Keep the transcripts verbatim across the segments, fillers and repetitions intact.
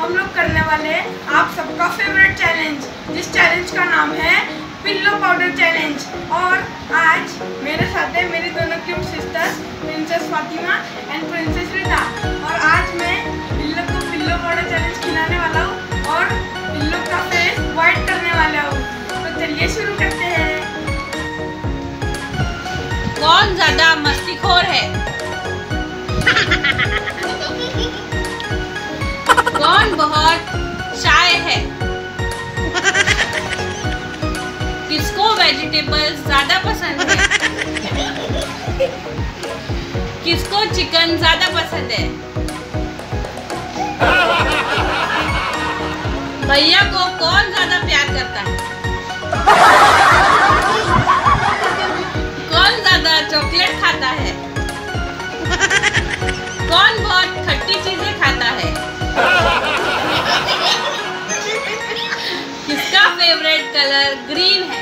हम लोग करने वाले हैं आप सबका फेवरेट चैलेंज, जिस चैलेंज का नाम है पिल्लो पाउडर चैलेंज। और आज मेरे साथ है मेरी दोनों cute sisters princess Fatima and princess Rita. और आज मैं पिल्लो को पिल्लो पाउडर चैलेंज खिलाने वाला हूँ और पिल्लो का फेस व्हाइट करने वाला हूँ। तो चलिए शुरू करते हैं। कौन ज्यादा मस्तीखोर है? कौन बहुत शाय है? किसको वेजिटेबल्स ज्यादा पसंद है? किसको चिकन ज्यादा पसंद है? भैया को कौन ज्यादा प्यार करता है? कौन ज्यादा चॉकलेट खाता है? कौन बहुत खट्टी चीजें खाता है? किसका फेवरेट कलर ग्रीन है?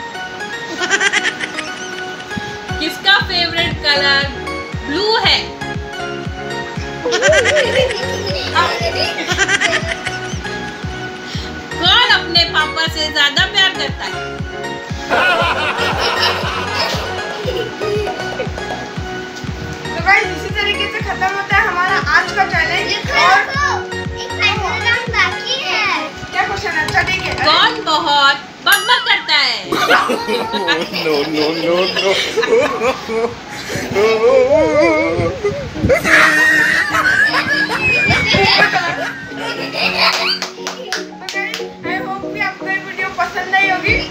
किसका फेवरेट कलर ब्लू है? कौन अपने पापा से ज्यादा प्यार करता है? तो गाइस इसी तरीके से खत्म होता है हमारा आज का चैलेंज। और एक फाइनल राउंड बाकी है। क्या क्वेश्चन है? अच्छा ठीक है। कौन बहुत बकबक करता है? no, no, no, no. I hope कि आपको ये वीडियो पसंद आई होगी।